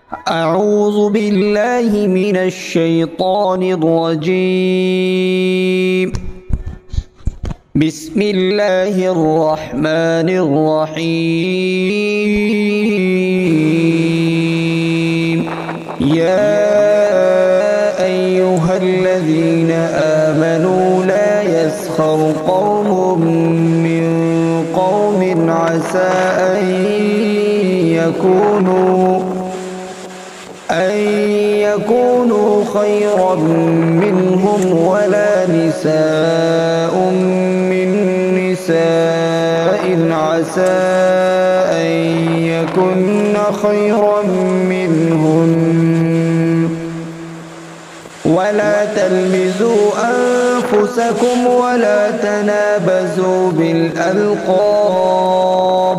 أعوذ بالله من الشيطان الرجيم. بسم الله الرحمن الرحيم. يا أيها الذين آمنوا لا يسخر قوم من قوم عسى أن يكونوا خيرا منهم ولا نساء من نساء عسى أن يكن خيرا منهن. ولا تلمزوا أنفسكم ولا تنابزوا بالألقاب،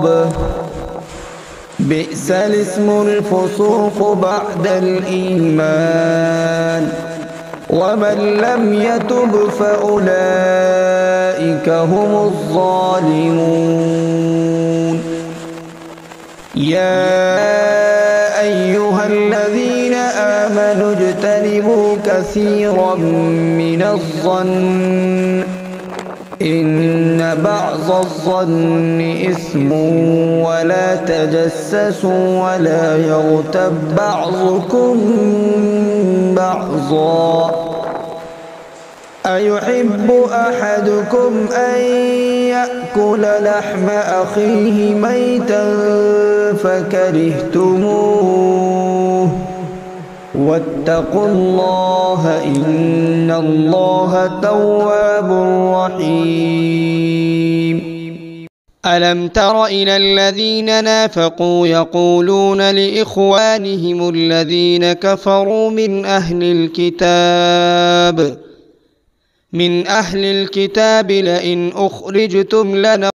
بئس الاسم الفسوق بعد الإيمان، ومن لم يتب فأولئك هم الظالمون. يا أيها الذين آمنوا اجتنبوا كثيرا من الظن إن بعض الظن إثم، ولا تجسسوا ولا يغتب بعضكم بعضا. أيحب أحدكم أن يأكل لحم أخيه ميتا فكرهتموه، واتقوا الله إن الله تواب رحيم. ألم تر إلى الذين نافقوا يقولون لإخوانهم الذين كفروا من أهل الكتاب لئن أخرجتم